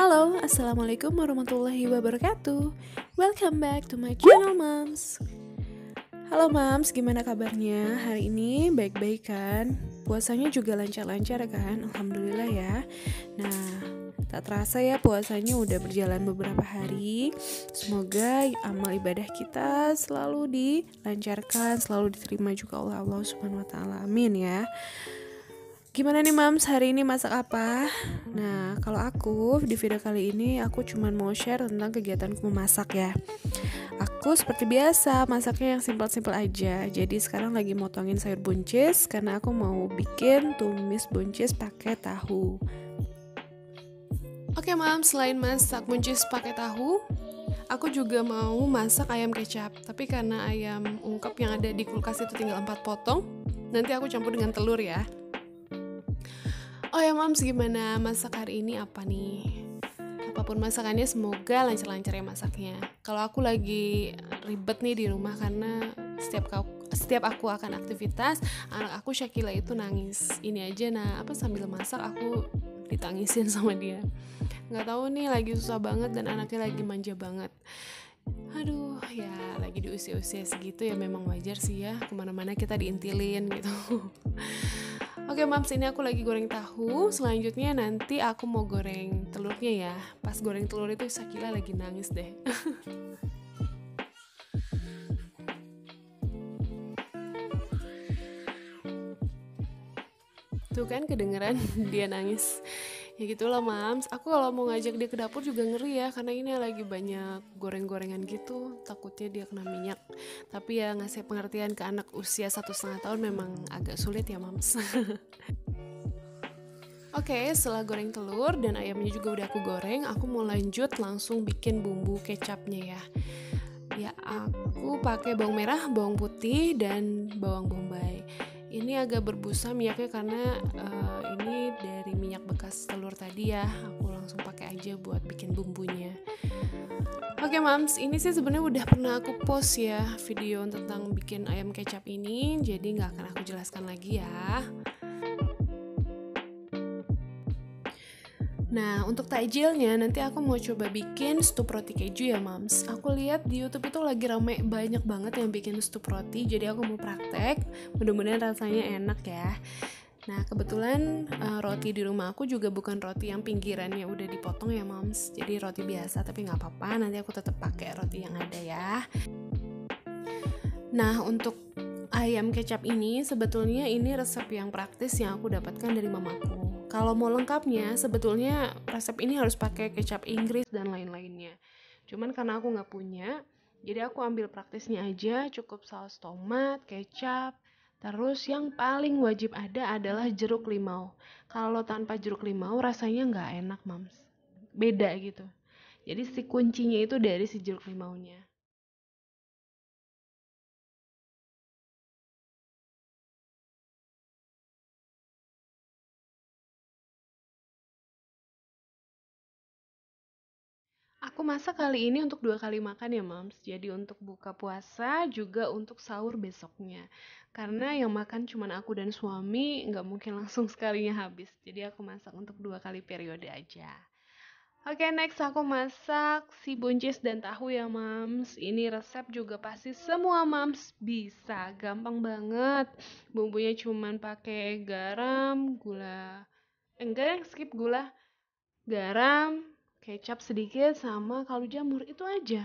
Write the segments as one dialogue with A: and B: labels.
A: Halo, Assalamualaikum warahmatullahi wabarakatuh. Welcome back to my channel, Moms. Halo Moms, gimana kabarnya? Hari ini baik-baik kan? Puasanya juga lancar-lancar kan? Alhamdulillah ya. Nah, tak terasa ya puasanya udah berjalan beberapa hari. Semoga amal ibadah kita selalu dilancarkan, selalu diterima juga oleh Allah Subhanahu wa taala. Amin ya. Gimana nih Mams, hari ini masak apa? Nah, kalau aku di video kali ini aku cuma mau share tentang kegiatanku memasak ya. Aku seperti biasa masaknya yang simpel-simpel aja. Jadi sekarang lagi motongin sayur buncis karena aku mau bikin tumis buncis pakai tahu. Oke Mams, selain masak buncis pakai tahu, aku juga mau masak ayam kecap. Tapi karena ayam ungkep yang ada di kulkas itu tinggal 4 potong, nanti aku campur dengan telur ya. Oh ya Mams, gimana masak hari ini apa nih? Apapun masakannya semoga lancar-lancar ya masaknya. Kalau aku lagi ribet nih di rumah karena setiap aku akan aktivitas, anak aku Syakila itu nangis. Ini aja sambil masak aku ditangisin sama dia. Nggak tahu nih lagi susah banget dan anaknya lagi manja banget. Aduh ya lagi di usia-usia segitu ya memang wajar sih ya kemana-mana kita diintilin gitu. Oke Mams, ini aku lagi goreng tahu. Selanjutnya nanti aku mau goreng telurnya ya. Pas goreng telur itu Syakila lagi nangis deh. Tuh kan kedengeran dia nangis. Ya gitulah Mams, aku kalau mau ngajak dia ke dapur juga ngeri ya, karena ini lagi banyak goreng-gorengan gitu, takutnya dia kena minyak. Tapi ya ngasih pengertian ke anak usia 1,5 tahun memang agak sulit ya Mams. Oke, setelah goreng telur dan ayamnya juga udah aku goreng, aku mau lanjut langsung bikin bumbu kecapnya ya. Ya aku pakai bawang merah, bawang putih, dan bawang bombay. Ini agak berbusa minyaknya karena ini dari minyak bekas telur tadi ya. Aku langsung pakai aja buat bikin bumbunya. Oke Mams, ini sih sebenarnya udah pernah aku post ya video tentang bikin ayam kecap ini, jadi nggak akan aku jelaskan lagi ya. Nah, untuk takjilnya nanti aku mau coba bikin stup roti keju ya, Mams. Aku lihat di YouTube itu lagi rame banyak banget yang bikin stup roti, jadi aku mau praktek. Mudah-mudahan rasanya enak ya. Nah, kebetulan roti di rumah aku juga bukan roti yang pinggirannya udah dipotong ya, Mams. Jadi roti biasa, tapi nggak apa-apa. Nanti aku tetap pakai roti yang ada ya. Nah, untuk ayam kecap ini sebetulnya ini resep yang praktis yang aku dapatkan dari mamaku. Kalau mau lengkapnya, sebetulnya resep ini harus pakai kecap Inggris dan lain-lainnya. Cuman karena aku nggak punya, jadi aku ambil praktisnya aja, cukup saus tomat, kecap, terus yang paling wajib ada adalah jeruk limau. Kalau tanpa jeruk limau rasanya nggak enak, Mams. Beda gitu. Jadi si kuncinya itu dari si jeruk limaunya. Aku masak kali ini untuk 2 kali makan ya Mams. Jadi untuk buka puasa juga untuk sahur besoknya. Karena yang makan cuma aku dan suami, nggak mungkin langsung sekalinya habis. Jadi aku masak untuk 2 kali periode aja. Oke, next aku masak si buncis dan tahu ya Mams. Ini resep juga pasti semua Mams bisa. Gampang banget. Bumbunya cuma pakai garam, gula. Enggak, skip gula, garam, kecap sedikit, sama kaldu jamur. Itu aja.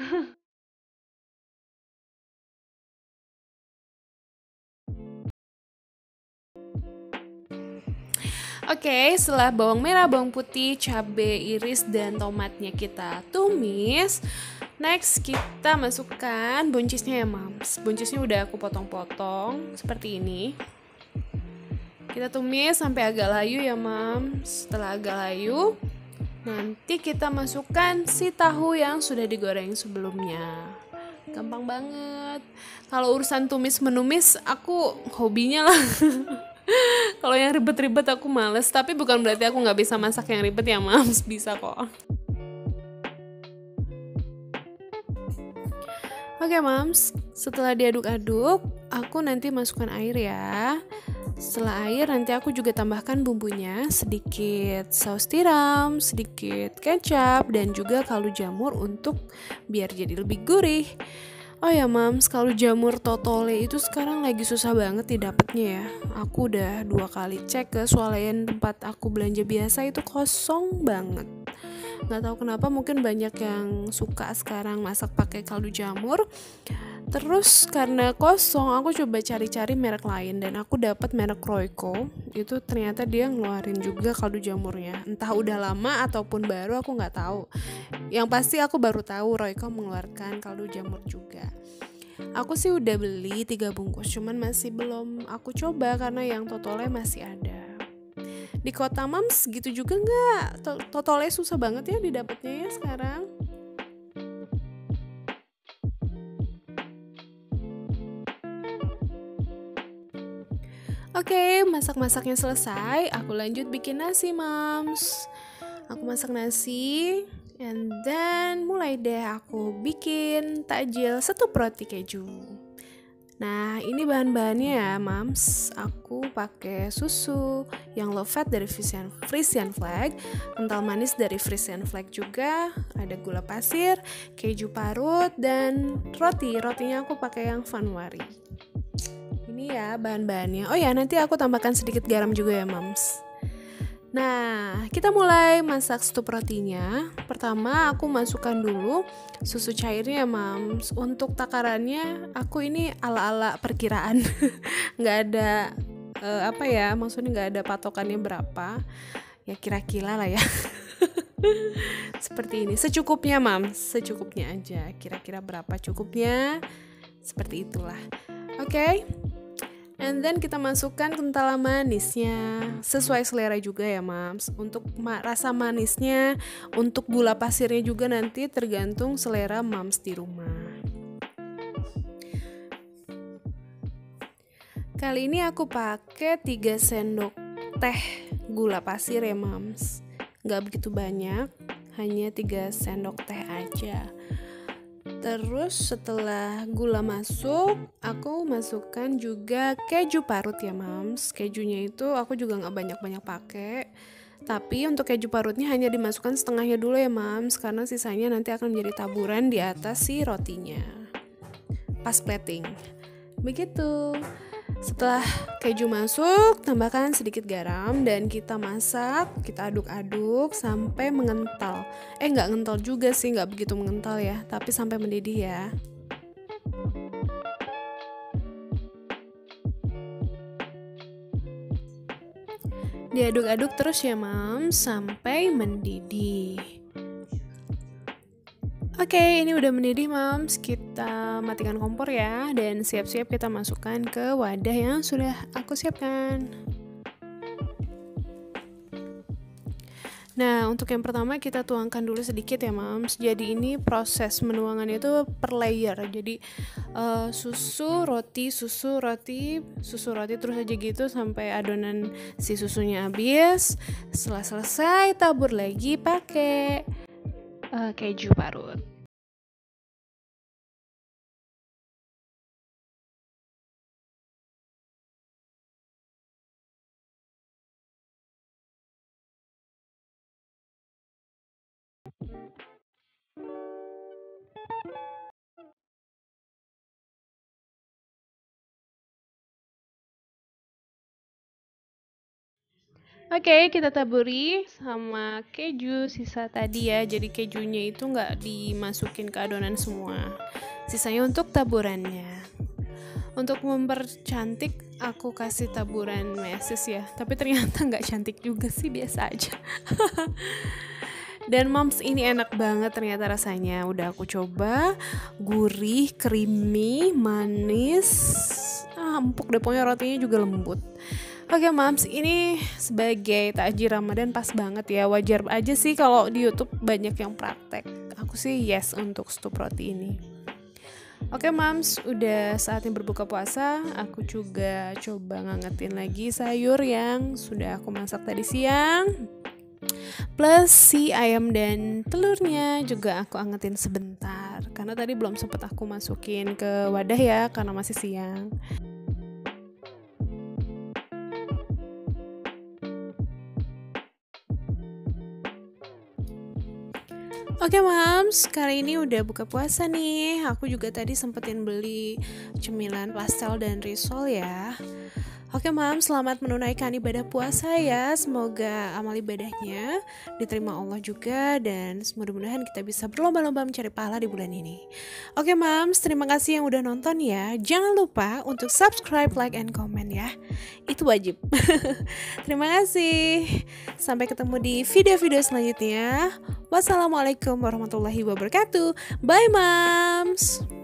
A: Oke, setelah bawang merah, bawang putih, cabai iris, dan tomatnya kita tumis, next kita masukkan buncisnya ya Mams. Buncisnya udah aku potong-potong seperti ini. Kita tumis sampai agak layu ya Mams. Setelah agak layu, nanti kita masukkan si tahu yang sudah digoreng sebelumnya. Gampang banget. Kalau urusan tumis menumis aku hobinya lah. Kalau yang ribet-ribet aku males, tapi bukan berarti aku nggak bisa masak yang ribet ya Mams, bisa kok. Oke Mams, setelah diaduk-aduk, aku nanti masukkan air ya. Setelah air nanti aku juga tambahkan bumbunya, sedikit saus tiram, sedikit kecap, dan juga kaldu jamur untuk biar jadi lebih gurih. Oh ya mams, kaldu jamur totole itu sekarang lagi susah banget didapatnya ya. Aku udah 2 kali cek ke swalayan tempat aku belanja biasa, itu kosong banget. Nggak tahu kenapa, mungkin banyak yang suka sekarang masak pakai kaldu jamur. Terus karena kosong, aku coba cari-cari merek lain dan aku dapat merek Royco. Itu ternyata dia ngeluarin juga kaldu jamurnya. Entah udah lama ataupun baru, aku nggak tahu. Yang pasti aku baru tahu Royco mengeluarkan kaldu jamur juga. Aku sih udah beli 3 bungkus, cuman masih belum aku coba karena yang totole masih ada. Di kota Mams gitu juga nggak? Totole susah banget ya didapatnya ya sekarang. Oke, masak-masaknya selesai. Aku lanjut bikin nasi, Mams. Aku masak nasi, and then mulai deh aku bikin takjil stup roti keju. Nah, ini bahan-bahannya ya, Mams. Aku pakai susu yang low fat dari Frisian Flag, kental manis dari Frisian Flag juga, ada gula pasir, keju parut, dan roti. Rotinya aku pakai yang Vanwari. Ini ya bahan-bahannya. Oh ya, nanti aku tambahkan sedikit garam juga ya, Mams. Nah, kita mulai masak stup rotinya. Pertama, aku masukkan dulu susu cairnya, Mams. Untuk takarannya, aku ini ala-ala perkiraan. Nggak ada, maksudnya nggak ada patokannya berapa. Ya kira-kira lah ya. Seperti ini, secukupnya, Mams. Secukupnya aja. Kira-kira berapa cukupnya. Seperti itulah. Oke. And then kita masukkan kental manisnya sesuai selera juga ya, Mams. Untuk rasa manisnya, untuk gula pasirnya juga nanti tergantung selera Mams di rumah. Kali ini aku pakai 3 sendok teh gula pasir ya, Mams. Nggak begitu banyak, hanya 3 sendok teh aja. Terus setelah gula masuk, aku masukkan juga keju parut ya, Mams. Kejunya itu aku juga nggak banyak-banyak pakai. Tapi untuk keju parutnya hanya dimasukkan setengahnya dulu ya, Mams, karena sisanya nanti akan menjadi taburan di atas si rotinya. Pas plating. Begitu. Setelah keju masuk, tambahkan sedikit garam dan kita masak, kita aduk-aduk sampai mengental. Nggak ngental juga sih, nggak begitu mengental ya, tapi sampai mendidih ya. Diaduk-aduk terus ya, Mams, sampai mendidih. Oke, ini udah mendidih, Mams. Kita matikan kompor ya, dan siap-siap kita masukkan ke wadah yang sudah aku siapkan. Nah, untuk yang pertama kita tuangkan dulu sedikit ya, Mams. Jadi ini proses menuangannya itu per layer. Jadi susu, roti, terus aja gitu sampai adonan si susunya habis. Setelah selesai, tabur lagi pakai keju parut. Oke, kita taburi sama keju sisa tadi ya. Jadi kejunya itu nggak dimasukin ke adonan semua. Sisanya untuk taburannya. Untuk mempercantik, aku kasih taburan meses ya. Tapi ternyata nggak cantik juga sih, biasa aja. Dan Mams, ini enak banget ternyata rasanya. Udah aku coba, gurih, creamy, manis, empuk deh, pokoknya rotinya juga lembut. Oke, Mams, ini sebagai takjil Ramadan pas banget ya. Wajar aja sih kalau di YouTube banyak yang praktek. Aku sih yes untuk stup roti ini. Oke, Mams, udah saatnya berbuka puasa. Aku juga coba ngangetin lagi sayur yang sudah aku masak tadi siang. Plus si ayam dan telurnya juga aku angetin sebentar. Karena tadi belum sempat aku masukin ke wadah ya, karena masih siang. Oke Mams, kali ini udah buka puasa nih. Aku juga tadi sempetin beli cemilan pastel dan risol ya. Oke Mams, selamat menunaikan ibadah puasa ya. Semoga amal ibadahnya diterima Allah juga. Dan mudah-mudahan kita bisa berlomba-lomba mencari pahala di bulan ini. Oke Mams, terima kasih yang udah nonton ya. Jangan lupa untuk subscribe, like, and comment ya. Itu wajib. Terima kasih. Sampai ketemu di video-video selanjutnya. Wassalamualaikum warahmatullahi wabarakatuh. Bye Mams.